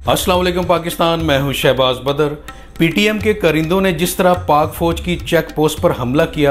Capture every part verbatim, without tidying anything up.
अस्सलाम वालेकुम पाकिस्तान, मैं हूं शहबाज बदर। पीटीएम के करिंदों ने जिस तरह पाक फ़ौज की चेक पोस्ट पर हमला किया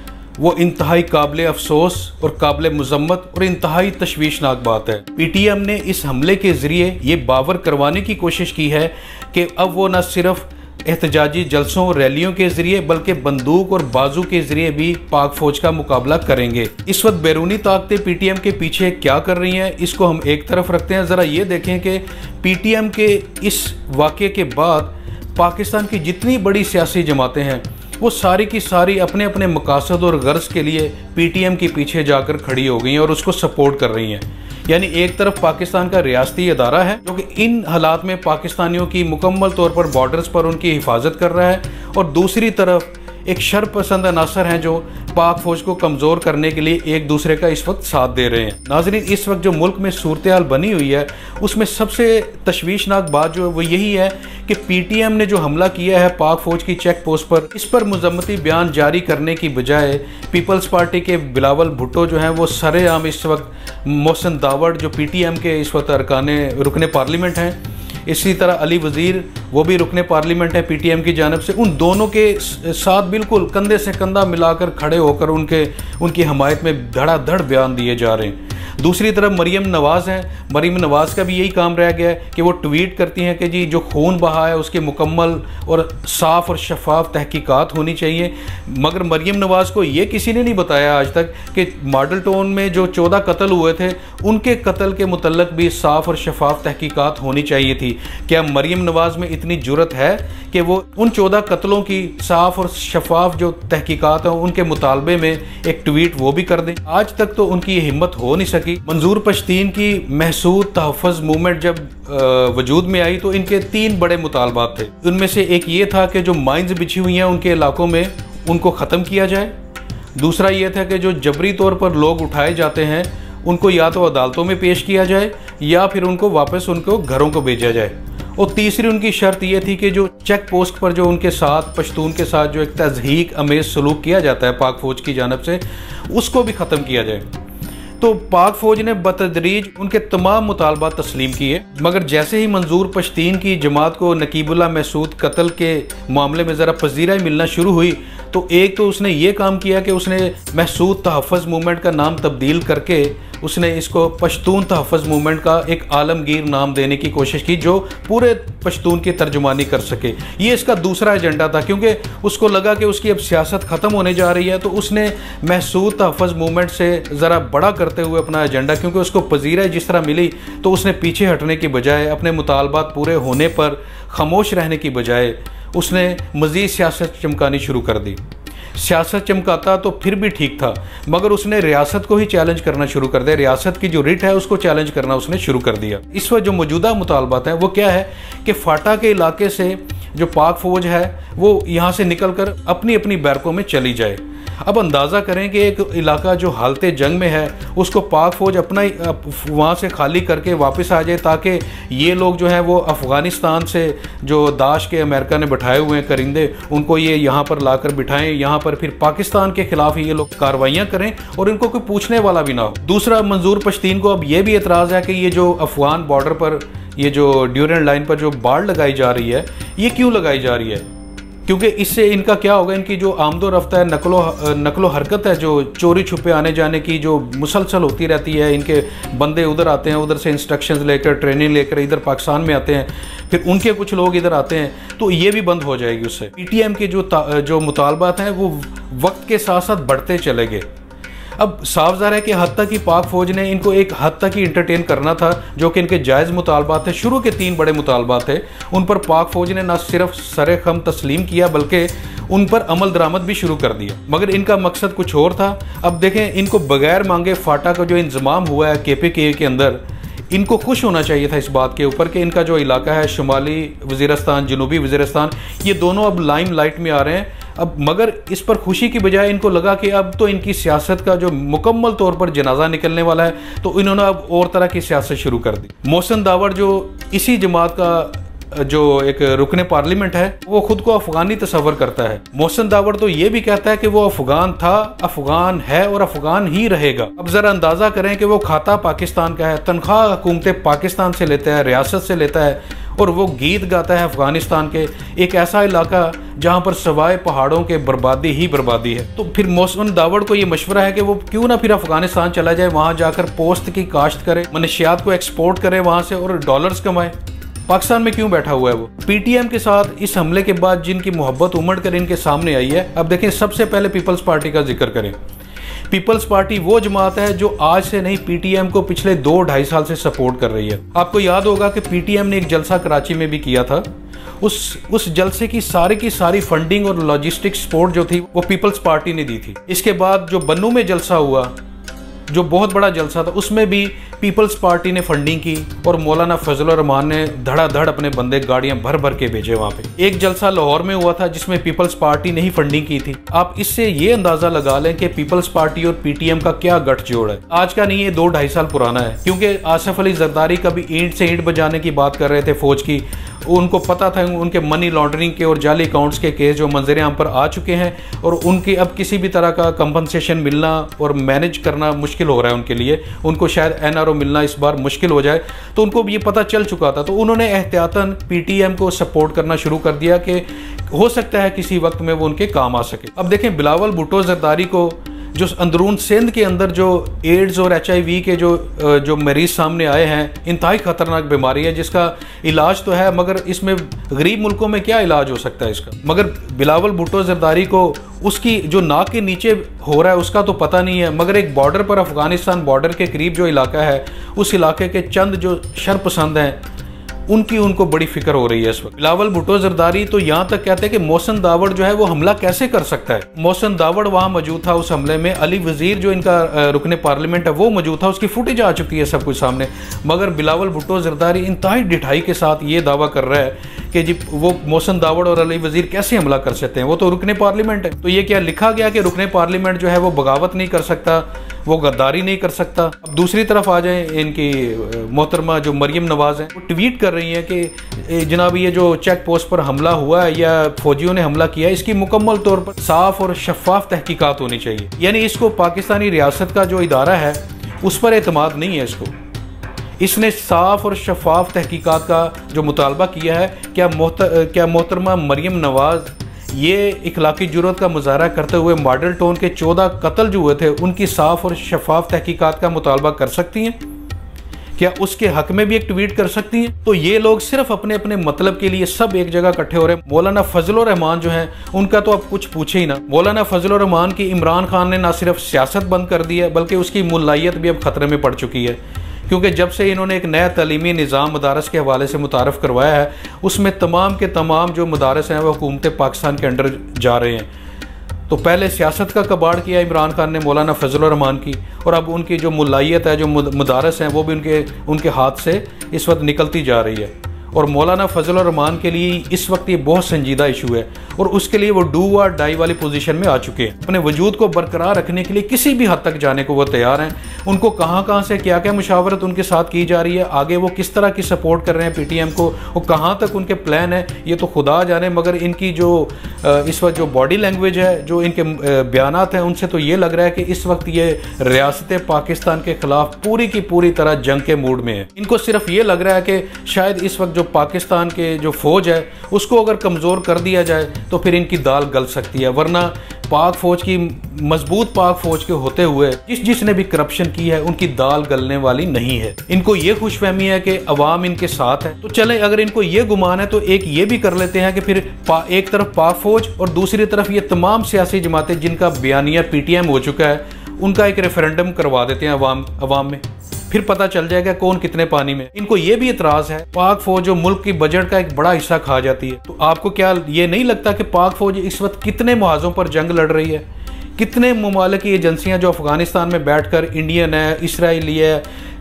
वो इंतहाई काबिल अफसोस और काबिल मजम्मत और इंतहाई तशवीशनाक बात है। पीटीएम ने इस हमले के ज़रिए ये बावर करवाने की कोशिश की है कि अब वो न सिर्फ एहतजाजी जलसों और रैलियों के ज़रिए बल्कि बंदूक और बाजू के ज़रिए भी पाक फ़ौज का मुकाबला करेंगे। इस वक्त बैरूनी ताकतें पीटीएम के पीछे क्या कर रही हैं, इसको हम एक तरफ रखते हैं। ज़रा ये देखें कि पीटीएम के इस वाक़े के बाद पाकिस्तान की जितनी बड़ी सियासी जमातें हैं वो सारी की सारी अपने अपने मकासद और गर्ज के लिए पीटीएम के पीछे जाकर खड़ी हो गई हैं और उसको सपोर्ट कर रही हैं। यानी एक तरफ पाकिस्तान का रियासती अदारा है जो कि इन हालात में पाकिस्तानियों की मुकम्मल तौर पर बॉर्डर्स पर उनकी हिफाजत कर रहा है, और दूसरी तरफ एक शरपसंद अनासर हैं जो पाक फ़ौज को कमज़ोर करने के लिए एक दूसरे का इस वक्त साथ दे रहे हैं। नाज़रीन, इस वक्त जो मुल्क में सूरत हाल बनी हुई है उसमें सबसे तशवीशनाक बात जो है वो यही है कि पीटीएम ने जो हमला किया है पाक फ़ौज की चेक पोस्ट पर, इस पर मुज़म्मती बयान जारी करने की बजाय पीपल्स पार्टी के बिलावल भुट्टो जो हैं वो सरेआम इस वक्त मोहसिन दावड़ जो पीटीएम के इस वक्त अरकाने रुकने पार्लियामेंट हैं, इसी तरह अली वज़ीर वो भी रुकने पार्लियामेंट है पीटीएम की जानिब से, उन दोनों के साथ बिल्कुल कंधे से कंधा मिलाकर खड़े होकर उनके उनकी हमायत में धड़ाधड़ बयान दिए जा रहे हैं। दूसरी तरफ मरीम नवाज़ हैं, मरीम नवाज़ का भी यही काम रह गया है कि वो ट्वीट करती हैं कि जी जो खून बहा है उसकी मुकम्मल और साफ़ और शफाफ तहकीकात होनी चाहिए। मगर मरीम नवाज़ को ये किसी ने नहीं बताया आज तक कि मॉडल टाउन में जो चौदह कत्ल हुए थे उनके कत्ल के मुतल्लक भी साफ़ और शफाफ तहकीकात होनी चाहिए थी। क्या मरीम नवाज़ में इतनी जुर्रत है कि वो उन चौदह कत्लों की साफ़ और शफाफ जो तहकीकात हैं उनके मुतालबे में एक ट्वीट वो भी कर दें? आज तक तो उनकी ये हिम्मत हो नहीं सकी। मंजूर पश्तीन की महसूद तहफ़्फ़ुज़ मूवमेंट जब वजूद में आई तो इनके तीन बड़े मुतालबात थे। उनमें से एक ये था कि जो माइंस बिछी हुई हैं उनके इलाकों में उनको ख़त्म किया जाए। दूसरा ये था कि जो जबरी तौर पर लोग उठाए जाते हैं उनको या तो अदालतों में पेश किया जाए या फिर उनको वापस उनको घरों को भेजा जाए। और तीसरी उनकी शर्त यह थी कि जो चेक पोस्ट पर जो उनके साथ पश्तून के साथ जो एक तज़हीक अमेज़ सलूक किया जाता है पाक फ़ौज की जानिब से उसको भी ख़त्म किया जाए। तो पाक फ़ौज ने बतदरीज उनके तमाम मुतालबात तस्लीम किए, मगर जैसे ही मंजूर पश्तीन की जमात को नकीबुल्लाह महसूद कत्ल के मामले में ज़रा पजीराई मिलना शुरू हुई तो एक तो उसने ये काम किया कि उसने महसूद तहफ़्फ़ुज़ मूवमेंट का नाम तब्दील करके उसने इसको पश्तून तहफ़्फ़ुज़ मूवमेंट का एक आलमगीर नाम देने की कोशिश की जो पूरे पश्तून की तर्जुमानी कर सके। ये इसका दूसरा एजेंडा था, क्योंकि उसको लगा कि उसकी अब सियासत ख़त्म होने जा रही है तो उसने महसूद तहफ़्फ़ुज़ मूवमेंट से ज़रा बड़ा करते हुए अपना एजेंडा, क्योंकि उसको पजीराई जिस तरह मिली तो उसने पीछे हटने की बजाय अपने मुतालबात पूरे होने पर खामोश रहने की बजाय उसने मज़ीद सियासत चमकानी शुरू कर दी। सियासत चमकाता तो फिर भी ठीक था, मगर उसने रियासत को ही चैलेंज करना शुरू कर दिया। रियासत की जो रिट है उसको चैलेंज करना उसने शुरू कर दिया। इस वक्त जो मौजूदा मुतालबात हैं वो क्या है कि फाटा के इलाके से जो पाक फ़ौज है वो यहाँ से निकल कर अपनी अपनी बैरकों में चली जाए। अब अंदाज़ा करें कि एक इलाका जो हालते जंग में है उसको पाक फ़ौज अपना ही वहाँ से खाली करके वापस आ जाए ताकि ये लोग जो हैं वो अफ़गानिस्तान से जो दाश के अमेरिका ने बैठाए हुए हैं करिंदे उनको ये यहाँ पर लाकर बिठाएं, यहाँ पर फिर पाकिस्तान के ख़िलाफ़ ये लोग कार्रवाइयाँ करें और इनको कोई पूछने वाला भी ना हो। दूसरा, मंजूर पश्तीन को अब ये भी एतराज़ है कि ये जो अफ़गान बॉर्डर पर ये जो ड्यूरेंट लाइन पर जो बाड़ लगाई जा रही है ये क्यों लगाई जा रही है? क्योंकि इससे इनका क्या होगा, इनकी जो आमदो रफ्ता है, नकलो नकलो हरकत है, जो चोरी छुपे आने जाने की जो मुसलसल होती रहती है, इनके बंदे उधर आते हैं, उधर से इंस्ट्रक्शंस लेकर ट्रेनिंग लेकर इधर पाकिस्तान में आते हैं, फिर उनके कुछ लोग इधर आते हैं, तो ये भी बंद हो जाएगी उससे। पीटीएम के जो जो मुतालबात हैं वो वक्त के साथ साथ बढ़ते चले गए। अब साफ ज़ाहिर है कि हद तक ही पाक फ़ौज ने इनको एक हद तक ही इंटरटेन करना था जो कि इनके जायज़ मुतालबात थे। शुरू के तीन बड़े मुतालबात थे, उन पर पाक फ़ौज ने न सिर्फ सरे खम तस्लीम किया बल्कि उन पर अमल दरामद भी शुरू कर दिया, मगर इनका मकसद कुछ और था। अब देखें, इनको बगैर मांगे फाटा का जो इंतज़ाम हुआ है के पी के के अंदर, इनको खुश होना चाहिए था इस बात के ऊपर कि इनका जो इलाका है शुमाली वज़ीरिस्तान, जनूबी वज़ीरिस्तान, ये दोनों अब लाइम लाइट में आ रहे हैं। अब मगर इस पर खुशी की बजाय इनको लगा कि अब तो इनकी सियासत का जो मुकम्मल तौर पर जनाजा निकलने वाला है, तो इन्होंने अब और तरह की सियासत शुरू कर दी। मोहसिन दावड़ जो इसी जमात का जो एक रुकने पार्लियामेंट है वो खुद को अफगानी तस्वर करता है। मोहसिन दावड़ तो ये भी कहता है कि वो अफगान था, अफगान है और अफगान ही रहेगा। अब जरा अंदाजा करें कि वो खाता पाकिस्तान का है, तनख्वाह हुकूमत पाकिस्तान से लेता है, रियासत से लेता है, और वो गीत गाता है अफ़गानिस्तान के, एक ऐसा इलाका जहाँ पर सवाए पहाड़ों के बर्बादी ही बर्बादी है। तो फिर मोहसिन दावड़ को ये मशवरा है कि वो क्यों ना फिर अफ़गानिस्तान चला जाए, वहाँ जाकर पोस्त की काश्त करे, मनशियात को एक्सपोर्ट करे वहाँ से और डॉलर्स कमाए। पाकिस्तान में क्यों बैठा हुआ है वो? पीटीएम के साथ इस हमले के बाद जिनकी मोहब्बत उमड़ कर इनके सामने आई है, अब देखें सबसे पहले पीपल्स पार्टी का जिक्र करें। पीपल्स पार्टी वो जमात है जो आज से नहीं पीटीएम को पिछले दो ढाई साल से सपोर्ट कर रही है। आपको याद होगा कि पीटीएम ने एक जलसा कराची में भी किया था, उस उस जलसे की सारी की सारी फंडिंग और लॉजिस्टिक सपोर्ट जो थी वो पीपल्स पार्टी ने दी थी। इसके बाद जो बन्नू में जलसा हुआ, जो बहुत बड़ा जलसा था, उसमें भी पीपल्स पार्टी ने फंडिंग की और मौलाना फजल और रहमान ने धड़ाधड़ अपने बंदे गाड़ियां भर भर के भेजे वहां पे। एक जलसा लाहौर में हुआ था जिसमें पीपल्स पार्टी ने ही फंडिंग की थी। आप इससे ये अंदाजा लगा लें कि पीपल्स पार्टी और पीटीएम का क्या गठजोड़ है। आज का नहीं, ये दो ढाई साल पुराना है, क्योंकि आसिफ अली जरदारी कभी ईंट से ईंट बजाने की बात कर रहे थे फौज की। उनको पता था उनके मनी लॉन्ड्रिंग के और जाली अकाउंट्स के केस जो मंजर आम पर आ चुके हैं और उनकी अब किसी भी तरह का कंपनसेशन मिलना और मैनेज करना मुश्किल हो रहा है उनके लिए। उनको शायद एनआरओ मिलना इस बार मुश्किल हो जाए, तो उनको ये पता चल चुका था। तो उन्होंने एहतियातन पीटीएम को सपोर्ट करना शुरू कर दिया कि हो सकता है किसी वक्त में वो उनके काम आ सके। अब देखें, बिलावल भुट्टो जरदारी को जो अंदरून सिंध के अंदर जो एड्स और एच आई वी के जो जो मरीज सामने आए हैं, इंतहाई खतरनाक बीमारी है जिसका इलाज तो है, मगर इसमें गरीब मुल्कों में क्या इलाज हो सकता है इसका। मगर बिलावल भुट्टो जरदारी को उसकी जो नाक के नीचे हो रहा है उसका तो पता नहीं है, मगर एक बॉर्डर पर, अफगानिस्तान बॉर्डर के करीब जो इलाका है, उस इलाके के चंद जो शरपसंद हैं उनकी उनको बड़ी फिक्र हो रही है इस वक्त। बिलावल भुट्टो जरदारी तो यहाँ तक कहते हैं कि मोहसिन दावड़ जो है वो हमला कैसे कर सकता है। मोहसिन दावड़ वहाँ मौजूद था उस हमले में, अली वजीर जो इनका रुकने पार्लियामेंट है वो मौजूद था, उसकी फुटेज आ चुकी है सब कुछ सामने। मगर बिलावल भुट्टो जरदारी इंतहाई डिठाई के साथ ये दावा कर रहा है कि जी वो मोहसिन दावड़ और अली वजीर कैसे हमला कर सकते हैं, वो तो रुकने पार्लियामेंट है। तो ये क्या लिखा गया कि रुकने पार्लियामेंट जो है वो बगावत नहीं कर सकता, वो गद्दारी नहीं कर सकता। अब दूसरी तरफ आ जाए, इनकी मोहतरमा जो मरियम नवाज हैं, वो ट्वीट कर रही हैं कि जनाब ये जो चेक पोस्ट पर हमला हुआ है या फौजियों ने हमला किया है, इसकी मुकम्मल तौर पर साफ और शफाफ तहकीकात होनी चाहिए। यानी इसको पाकिस्तानी रियासत का जो इदारा है उस पर एतमाद नहीं है इसको। इसने साफ और शफाफ तहकीकात का जो मुतालबा किया है। क्या मोहतर क्या मोहतरमा मरियम नवाज ये इखलाकी जुर्रत का मुजाहरा करते हुए मॉडल टाउन के चौदह कत्ल जो हुए थे उनकी साफ और शफाफ तहकीकात का मुतालबा कर सकती हैं? क्या उसके हक में भी एक ट्वीट कर सकती हैं? तो ये लोग सिर्फ अपने अपने मतलब के लिए सब एक जगह इकट्ठे हो रहे हैं। मौलाना फजल और रहमान जो हैं उनका तो अब कुछ पूछे ही ना। मौलाना फजल और रहमान की इमरान खान ने ना सिर्फ सियासत बंद कर दी है बल्कि उसकी मुलायत भी अब खतरे में पड़ चुकी है, क्योंकि जब से इन्होंने एक नया तलीमी निज़ाम मदारस के हवाले से मुतारफ़ करवाया है उसमें तमाम के तमाम जो मदारस हैं वो हुकूमत पाकिस्तान के अंडर जा रहे हैं। तो पहले सियासत का कबाड़ किया इमरान खान ने मौलाना फजल रहमान की, और अब उनकी जो मुलायत है, जो मदारस हैं, वो भी उनके उनके हाथ से इस वक्त निकलती जा रही है। और मौलाना फजल रहमान के लिए इस वक्त ये बहुत संजीदा इशू है और उसके लिए वो डू और डाई वाली पोजीशन में आ चुके हैं। अपने वजूद को बरकरार रखने के लिए किसी भी हद तक जाने को वो तैयार हैं। उनको कहाँ कहाँ से क्या क्या मुशावरत उनके साथ की जा रही है, आगे वो किस तरह की सपोर्ट कर रहे हैं पीटीएम को, वो कहाँ तक उनके प्लान है ये तो खुदा जाने। मगर इनकी जो इस वक्त जो बॉडी लैंग्वेज है, जो इनके बयानात हैं, उनसे तो ये लग रहा है कि इस वक्त ये रियासत पाकिस्तान के खिलाफ पूरी की पूरी तरह जंग के मूड में है। इनको सिर्फ ये लग रहा है कि शायद इस वक्त जो पाकिस्तान के जो फौज है उसको अगर कमज़ोर कर दिया जाए तो फिर इनकी दाल गल सकती है, वरना पाक फौज की मजबूत पाक फौज के होते हुए जिस जिसने भी करप्शन की है उनकी दाल गलने वाली नहीं है। इनको ये खुशफहमी है कि अवाम इनके साथ है। तो चले, अगर इनको ये गुमान है तो एक ये भी कर लेते हैं कि फिर एक तरफ पाक फौज और दूसरी तरफ ये तमाम सियासी जमातें जिनका बयानिया पीटीएम हो चुका है उनका एक रेफरेंडम करवा देते हैं अवाम अवाम में, फिर पता चल जाएगा कौन कितने पानी में। इनको ये भी एतराज़ है पाक फौज जो मुल्क की बजट का एक बड़ा हिस्सा खा जाती है। तो आपको क्या ये नहीं लगता कि पाक फौज इस वक्त कितने मुहाज़ों पर जंग लड़ रही है? कितने ममालिक की एजेंसियां जो अफगानिस्तान में बैठकर, इंडियन है, इसराइली है,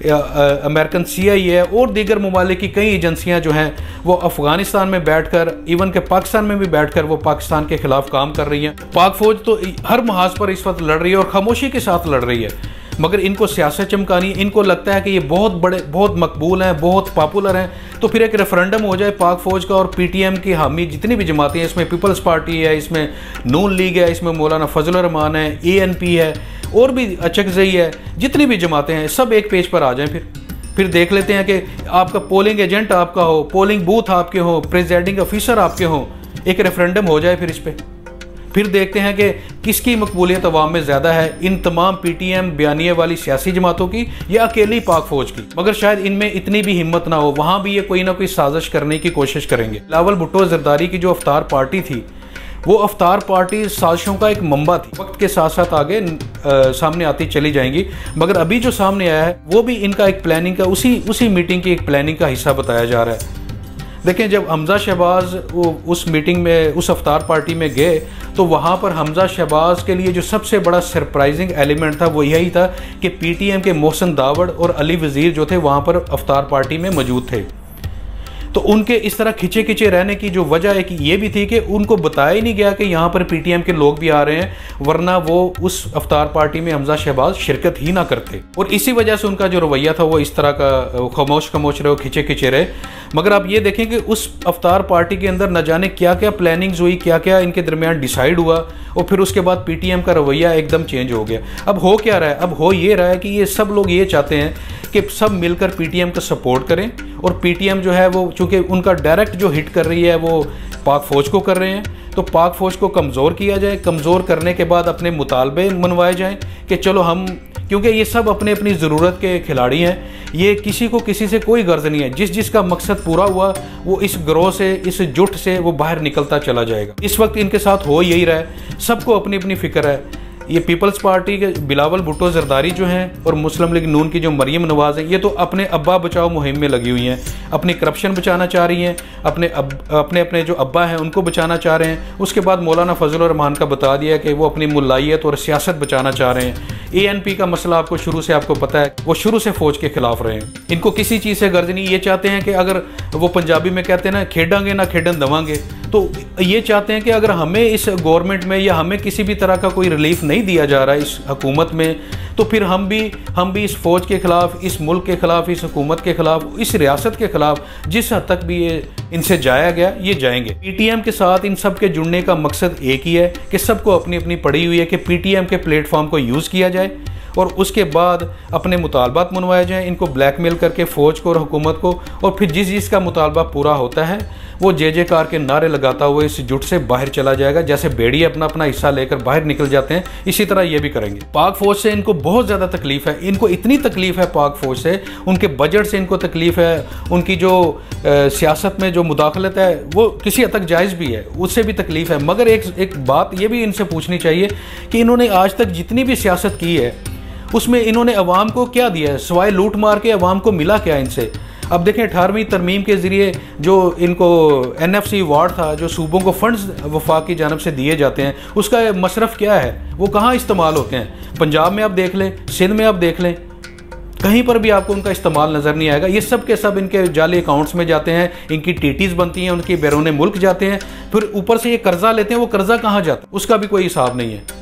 अमेरिकन सी आई है और दीगर ममालिक की कई एजेंसियां जो हैं वो अफगानिस्तान में बैठकर, इवन के पाकिस्तान में भी बैठकर वो पाकिस्तान के खिलाफ काम कर रही हैं। पाक फौज तो हर महाज पर इस वक्त लड़ रही है और खामोशी के साथ लड़ रही है, मगर इनको सियासत चमकानी, इनको लगता है कि ये बहुत बड़े, बहुत मकबूल हैं, बहुत पॉपुलर हैं, तो फिर एक रेफरेंडम हो जाए पाक फौज का और पीटीएम की हामी जितनी भी जमातें हैं, इसमें पीपल्स पार्टी है, इसमें नून लीग है, इसमें मौलाना फजल रहमान है, ए एन पी है और भी अचकजई है, जितनी भी जमातें हैं सब एक पेज पर आ जाएं। फिर फिर देख लेते हैं कि आपका पोलिंग एजेंट आपका हो, पोलिंग बूथ आपके हो, प्रेजाइडिंग ऑफिसर आपके हों, एक रेफरेंडम हो जाए फिर इस पर। फिर देखते हैं कि किसकी मकबूलियत अवाम में ज़्यादा है, इन तमाम पीटीएम बयानिए वाली सियासी जमातों की या अकेली पाक फौज की। मगर शायद इनमें इतनी भी हिम्मत ना हो, वहाँ भी ये कोई ना कोई साजिश करने की कोशिश करेंगे। बिलावल भुट्टो जरदारी की जो अफ्तार पार्टी थी, वो अफ्तार पार्टी साजिशों का एक मंबा थी, वक्त के साथ साथ आगे आ, सामने आती चली जाएंगी। मगर अभी जो सामने आया है वो भी इनका एक प्लानिंग का, उसी उसी मीटिंग की एक प्लानिंग का हिस्सा बताया जा रहा है। देखें, जब हमजा शहबाज वो उस मीटिंग में, उस अफ्तार पार्टी में गए, तो वहाँ पर हमजा शहबाज के लिए जो सबसे बड़ा सरप्राइजिंग एलिमेंट था वो यही था कि पीटीएम के मोहसिन दावड़ और अली वज़ीर जो थे वहाँ पर अफ्तार पार्टी में मौजूद थे। तो उनके इस तरह खिंचे खिंचे रहने की जो वजह एक ये भी थी कि उनको बताया ही नहीं गया कि यहाँ पर पीटीएम के लोग भी आ रहे हैं, वरना वो उस अफ्तार पार्टी में हमजा शहबाज शिरकत ही ना करते। और इसी वजह से उनका जो रवैया था वो इस तरह का खामोश खामोश रहे, खिंचे खिंचे रहे। मगर आप ये देखें कि उस अफ्तार पार्टी के अंदर न जाने क्या क्या प्लानिंग्स हुई, क्या क्या इनके दरमियान डिसाइड हुआ, और फिर उसके बाद पीटीएम का रवैया एकदम चेंज हो गया। अब हो क्या रहा है? अब हो ये रहा है कि ये सब लोग ये चाहते हैं कि सब मिलकर पीटीएम का सपोर्ट करें, और पीटीएम जो है वो चूँकि उनका डायरेक्ट जो हिट कर रही है वो पाक फ़ौज को कर रहे हैं, तो पाक फ़ौज को कमज़ोर किया जाए। कमज़ोर करने के बाद अपने मुतालबे मनवाए जाएं कि चलो हम, क्योंकि ये सब अपने अपनी ज़रूरत के खिलाड़ी हैं, ये किसी को किसी से कोई गर्ज नहीं है। जिस जिसका मकसद पूरा हुआ वो इस ग्रोह से, इस जुट से वो बाहर निकलता चला जाएगा। इस वक्त इनके साथ हो यही रहा है, सबको अपनी अपनी फ़िक्र है। ये पीपल्स पार्टी के बिलावल भुट्टो जरदारी जो हैं और मुस्लिम लीग नून की जो मरियम नवाज़ हैं, ये तो अपने अब्बा बचाओ मुहिम में लगी हुई हैं, अपनी करप्शन बचाना चाह रही हैं, अपने अब, अपने अपने जो अब्बा हैं उनको बचाना चाह रहे हैं। उसके बाद मौलाना फजल और रहमान का बता दिया कि वो अपनी मुलायत और सियासत बचाना चाह रहे हैं। ए एन पी का मसला आपको शुरू से आपको पता है, वो शुरू से फ़ौज के खिलाफ रहे हैं। इनको किसी चीज़ से गर्ज नहीं। ये चाहते हैं कि अगर वो पंजाबी में कहते हैं ना, खेडांगे ना खेडन दवांगे, तो ये चाहते हैं कि अगर हमें इस गवर्नमेंट में या हमें किसी भी तरह का कोई रिलीफ नहीं दिया जा रहा है इस हुकूमत में, तो फिर हम भी हम भी इस फ़ौज के ख़िलाफ़, इस मुल्क के ख़िलाफ़, इस हुकूमत के ख़िलाफ़, इस रियासत के ख़िलाफ़ जिस हद तक भी ये इनसे जाया गया ये जाएंगे। पीटीएम के साथ इन सब के जुड़ने का मकसद एक ही है कि सबको अपनी अपनी पड़ी हुई है कि पीटीएम के प्लेटफॉर्म को यूज़ किया जाए और उसके बाद अपने मुतालबात मनवाए जाएँ, इनको ब्लैकमेल करके फ़ौज को और हुकूमत को, और फिर जिस जिसका मुतालबा पूरा होता है वो जे जे कार के नारे लगाता हुआ इस जुट से बाहर चला जाएगा। जैसे भेड़िए अपना अपना हिस्सा लेकर बाहर निकल जाते हैं, इसी तरह ये भी करेंगे। पाक फौज से इनको बहुत ज़्यादा तकलीफ है, इनको इतनी तकलीफ है पाक फौज से, उनके बजट से इनको तकलीफ है, उनकी जो सियासत में जो मुदाखलत है वो किसी हद तक जायज़ भी है, उससे भी तकलीफ है। मगर एक एक बात ये भी इनसे पूछनी चाहिए कि इन्होंने आज तक जितनी भी सियासत की है उसमें इन्होंने अवाम को क्या दिया है, सिवाय लूट मार के अवाम को मिला क्या इनसे? अब देखें, अठारहवीं तरमीम के ज़रिए जो इनको एन एफ सी अवार्ड था, जो सूबों को फंड्स वफाक की जानब से दिए जाते हैं, उसका मसरफ़ क्या है, वो कहाँ इस्तेमाल होते हैं? पंजाब में आप देख लें, सिंध में आप देख लें, कहीं पर भी आपको उनका इस्तेमाल नज़र नहीं आएगा। ये सब के सब इनके जाली अकाउंट्स में जाते हैं, इनकी टीटीज़ बनती हैं, उनकी बैरून मुल्क जाते हैं, फिर ऊपर से ये कर्जा लेते हैं, वो कर्जा कहाँ जाता है उसका भी कोई हिसाब नहीं है।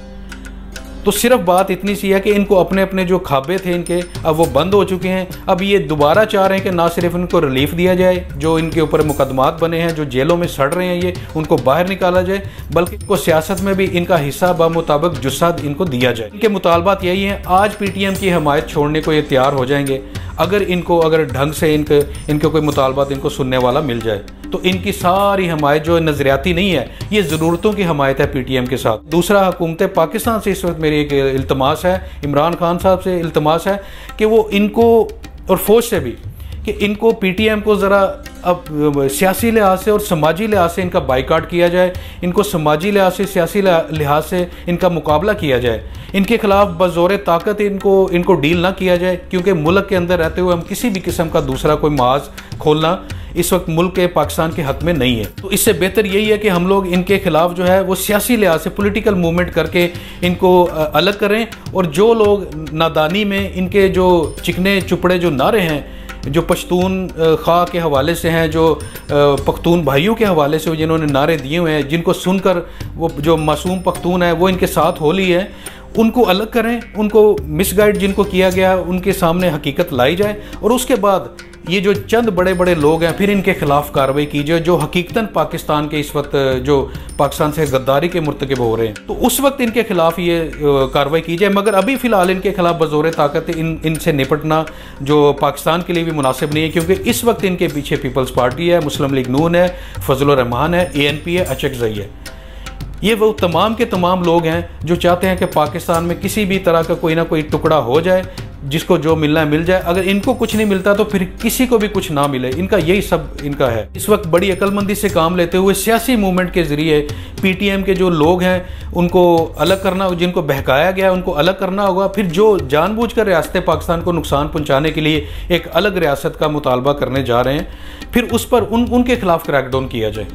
तो सिर्फ बात इतनी सी है कि इनको अपने अपने जो खाबे थे इनके, अब वो बंद हो चुके हैं। अब ये दोबारा चाह रहे हैं कि ना सिर्फ इनको रिलीफ दिया जाए, जो इनके ऊपर मुकदमात बने हैं, जो जेलों में सड़ रहे हैं, ये उनको बाहर निकाला जाए, बल्कि इनको सियासत में भी इनका हिस्सा बामुताबिक जुस्सा इनको दिया जाए। इनके मुतालबात यही हैं। आज पीटीएम की हमायत छोड़ने को ये तैयार हो जाएंगे अगर इनको अगर ढंग से इनके इनके कोई मुतालबात इनको सुनने वाला मिल जाए। तो इनकी सारी हमायत जो नज़रियाती नहीं है, ये ज़रूरतों की हमायत है पीटीएम के साथ। दूसरा, हुकूमत पाकिस्तान से इस वक्त मेरी एक इल्तमास है, इमरान खान साहब से इल्तमास है कि वो इनको, और फ़ौज से भी, कि इनको पीटीएम को ज़रा अब सियासी लिहाज से और समाजी लिहाज से इनका बाइकाट किया जाए, इनको समाजी लिहाज से, सियासी लिहाज से इनका मुकाबला किया जाए, इनके खिलाफ बज़ोर ताकत इनको इनको डील ना किया जाए, क्योंकि मुल्क के अंदर रहते हुए हम किसी भी किस्म का दूसरा कोई माज खोलना इस वक्त मुल्क के पाकिस्तान के हक में नहीं है। तो इससे बेहतर यही है कि हम लोग इनके खिलाफ जो है वो सियासी लिहाज से पॉलिटिकल मूवमेंट करके इनको अलग करें, और जो लोग नादानी में इनके जो चिकने चुपड़े जो नारे हैं, जो पश्तून खा के हवाले से हैं, जो पख्तून भाइयों के हवाले से जिन्होंने नारे दिए हुए हैं, जिनको सुनकर वो जो मासूम पख्तून है वो इनके साथ हो ली है, उनको अलग करें, उनको मिसगाइड जिनको किया गया उनके सामने हकीकत लाई जाए, और उसके बाद ये जो चंद बड़े बड़े लोग हैं फिर इनके खिलाफ कार्रवाई की जाए जो हकीकतन पाकिस्तान के इस वक्त जो पाकिस्तान से गद्दारी के मुर्तकिब हो रहे हैं, तो उस वक्त इनके खिलाफ ये कार्रवाई की जाए। मगर अभी फ़िलहाल इनके खिलाफ बज़ोर ताकत इन इनसे निपटना जो पाकिस्तान के लिए भी मुनासिब नहीं है, क्योंकि इस वक्त इनके पीछे पीपल्स पार्टी है, मुस्लिम लीग नून है, फजल रहमान है, ए एन पी है, अचकजई है। ये वो तमाम के तमाम लोग हैं जो चाहते हैं कि पाकिस्तान में किसी भी तरह का कोई ना कोई टुकड़ा हो जाए, जिसको जो मिलना है मिल जाए। अगर इनको कुछ नहीं मिलता तो फिर किसी को भी कुछ ना मिले। इनका यही सब इनका है। इस वक्त बड़ी अक्लमंदी से काम लेते हुए सियासी मूवमेंट के ज़रिए पीटीएम के जो लोग हैं उनको अलग करना, जिनको बहकाया गया उनको अलग करना होगा। फिर जो जानबूझकर रियासत पाकिस्तान को नुकसान पहुँचाने के लिए एक अलग रियासत का मुतालबा करने जा रहे हैं, फिर उस पर उन उनके खिलाफ क्रैकडाउन किया जाए।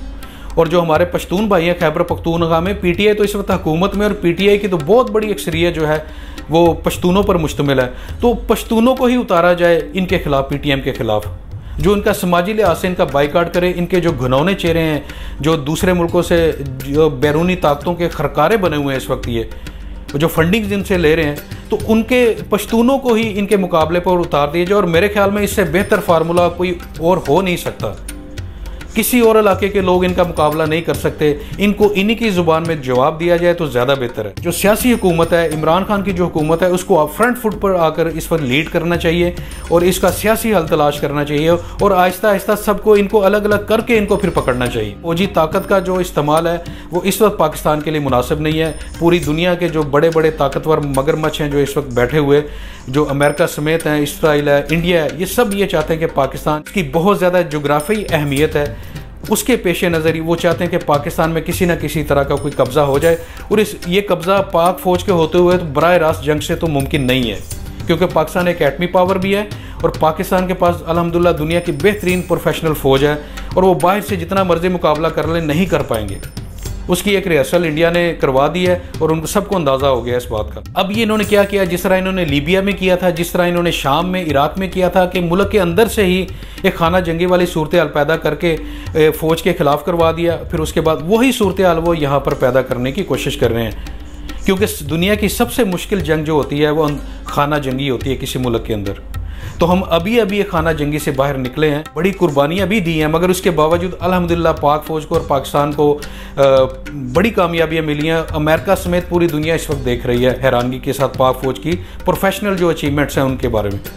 और जो हमारे पश्तून भाई हैं खैबर पख्तूनख्वा में, पीटीआई तो इस वक्त हुकूमत में, और पीटीआई की तो बहुत बड़ी अक्सरियत जो है वो पश्तूनों पर मुश्तमिल है, तो पश्तूनों को ही उतारा जाए इनके खिलाफ, पीटीएम के खिलाफ। जो इनका समाजी लिहाज से इनका बाइकाट करे, इनके जो घनौने चेहरे हैं, जो दूसरे मुल्कों से जो बैरूनी ताकतों के खरकारे बने हुए हैं इस वक्त, ये जो फंडिंग जिनसे ले रहे हैं, तो उनके पश्तूनों को ही इनके मुकाबले पर उतार दिया जाए। और मेरे ख्याल में इससे बेहतर फार्मूला कोई और हो नहीं सकता। किसी और इलाके के लोग इनका मुकाबला नहीं कर सकते। इनको इन्हीं की ज़ुबान में जवाब दिया जाए तो ज़्यादा बेहतर है। जो सियासी हुकूमत है, इमरान खान की जो हुकूमत है, उसको फ्रंट फुट पर आकर इस पर लीड करना चाहिए और इसका सियासी हल तलाश करना चाहिए, और आहिस्ता आहिस्ता सबको इनको अलग अलग करके इनको फिर पकड़ना चाहिए। फौजी ताकत का जो इस्तेमाल है वो इस वक्त पाकिस्तान के लिए मुनासिब नहीं है। पूरी दुनिया के जो बड़े बड़े ताकतवर मगरमच्छ हैं जो इस वक्त बैठे हुए, जो अमेरिका समेत हैं, इसराइल है, इंडिया है, ये सब ये चाहते हैं कि पाकिस्तान की बहुत ज़्यादा जोग्राफी अहमियत है, उसके पेश नज़र ही वो चाहते हैं कि पाकिस्तान में किसी न किसी तरह का कोई कब्ज़ा हो जाए। और इस ये कब्ज़ा पाक फ़ौज के होते हुए तो बराह रास्त जंग से तो मुमकिन नहीं है, क्योंकि पाकिस्तान एक एटमी पावर भी है और पाकिस्तान के पास अल्हम्दुलिल्लाह दुनिया की बेहतरीन प्रोफेशनल फ़ौज है, और वो बाहर से जितना मर्ज़ी मुकाबला कर ले नहीं कर पाएंगे। उसकी एक रिहर्सल इंडिया ने करवा दी है और उनको सबको अंदाज़ा हो गया इस बात का। अब ये इन्होंने क्या किया, जिस तरह इन्होंने लीबिया में किया था, जिस तरह इन्होंने शाम में, इराक में किया था, कि मुल्क के अंदर से ही एक खाना जंगी वाली सूरत हाल पैदा करके फ़ौज के ख़िलाफ़ करवा दिया। फिर उसके बाद वही सूरत हाल वो यहाँ पर पैदा करने की कोशिश कर रहे हैं, क्योंकि दुनिया की सबसे मुश्किल जंग जो होती है वो खाना जंगी होती है किसी मुल्क के अंदर। तो हम अभी अभी एक खाना जंगी से बाहर निकले हैं, बड़ी कुर्बानियाँ भी दी हैं, मगर उसके बावजूद अल्हम्दुलिल्लाह पाक फ़ौज को और पाकिस्तान को बड़ी कामयाबियाँ मिली हैं। अमेरिका समेत पूरी दुनिया इस वक्त देख रही है हैरानगी के साथ पाक फ़ौज की प्रोफेशनल जो अचीवमेंट्स हैं उनके बारे में।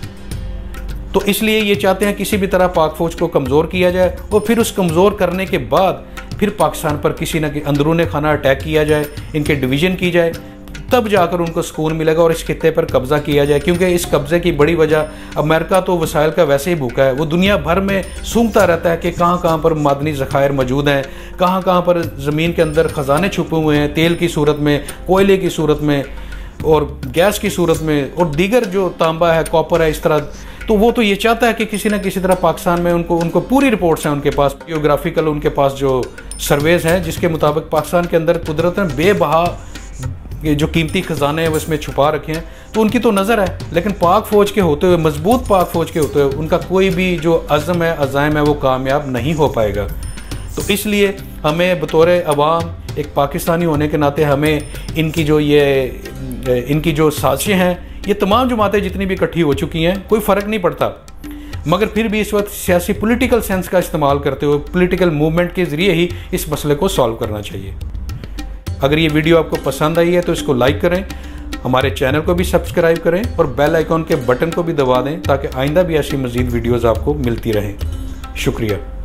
तो इसलिए ये चाहते हैं किसी भी तरह पाक फ़ौज को कमज़ोर किया जाए, और फिर उस कमज़ोर करने के बाद फिर पाकिस्तान पर किसी न किसी अंदरूनी खाना अटैक किया जाए, इनके डिवीज़न की जाए, तब जाकर उनको सुकून मिलेगा और इस खित्ते पर कब्ज़ा किया जाए। क्योंकि इस कब्ज़े की बड़ी वजह, अमेरिका तो वसाइल का वैसे ही भूखा है, वो दुनिया भर में सूंघता रहता है कि कहाँ कहाँ पर मादनी ज़खायर मौजूद हैं, कहाँ कहाँ पर ज़मीन के अंदर ख़जाने छुपे हुए हैं, तेल की सूरत में, कोयले की सूरत में और गैस की सूरत में, और दीगर जो तांबा है, कॉपर है, इस तरह। तो वो तो ये चाहता है कि किसी न किसी तरह पाकिस्तान में उनको उनको पूरी रिपोर्ट्स हैं उनके पास, जियोग्राफिकल उनके पास जो सर्वेज हैं, जिसके मुताबिक पाकिस्तान के अंदर कुदरत ने बेबहा ये जो कीमती ख़जाने हैं वो इसमें छुपा रखे हैं, तो उनकी तो नज़र है। लेकिन पाक फ़ौज के होते हुए, मजबूत पाक फ़ौज के होते हुए, उनका कोई भी जो अज़म है, अज़ाइम है, वो कामयाब नहीं हो पाएगा। तो इसलिए हमें बतौर अवाम, एक पाकिस्तानी होने के नाते, हमें इनकी जो ये इनकी जो साजिशें हैं, ये तमाम जमातें जितनी भी इकट्ठी हो चुकी हैं, कोई फ़र्क नहीं पड़ता, मगर फिर भी इस वक्त सियासी पॉलिटिकल सेंस का इस्तेमाल करते हुए, पॉलिटिकल मूवमेंट के ज़रिए ही इस मसले को सॉल्व करना चाहिए। अगर ये वीडियो आपको पसंद आई है तो इसको लाइक करें, हमारे चैनल को भी सब्सक्राइब करें और बेल आइकॉन के बटन को भी दबा दें, ताकि आइंदा भी ऐसी मज़ीद वीडियोज़ आपको मिलती रहें। शुक्रिया।